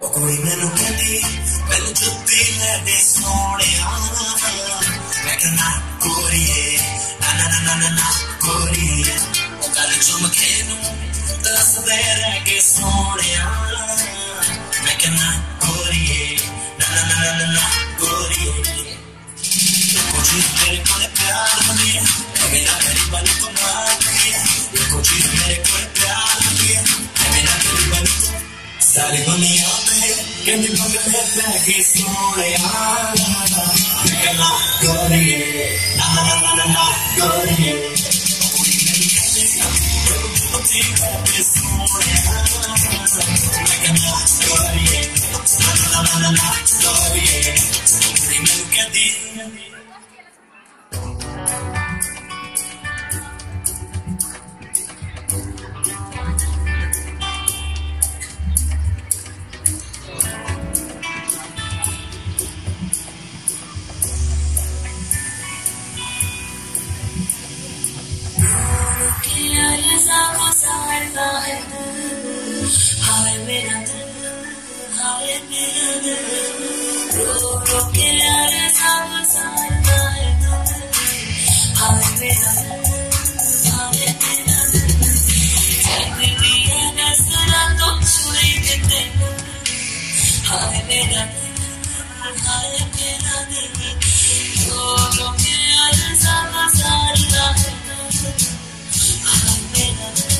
कोई मैनू कहती मैनू जुत्ती लैदे सोहणिया मैं कहना गोरीए ना ना ना ना ना गोरीए ओ गल झुमके नू दसदे रह गए सोहणिया मैं कहना गोरीए ना ना ना ना ना गोरीए कुछ मेरे को प्यार दिया मेरा गरीबा ने कमाल किया कुछ मेरे को प्यार दिया मेरा गरीबा ने सारी दुनिया में कहती बगले लगे सोहणिया मैं कहना गोरीए ना ना ना ना ना गोरीए कोई मेनू कहती लगे सोहणिया मैं कहना गोरीए ना ना ना ना ना गोरीए कोई मेनू कहती हाय मेरा दिल रो रो के यार सब सारता है हाय मेरा दिल चलती है नजरा तो छुई देते हाय मेरा दिल रो रो के यार सब सारता है हाय मेरा दिल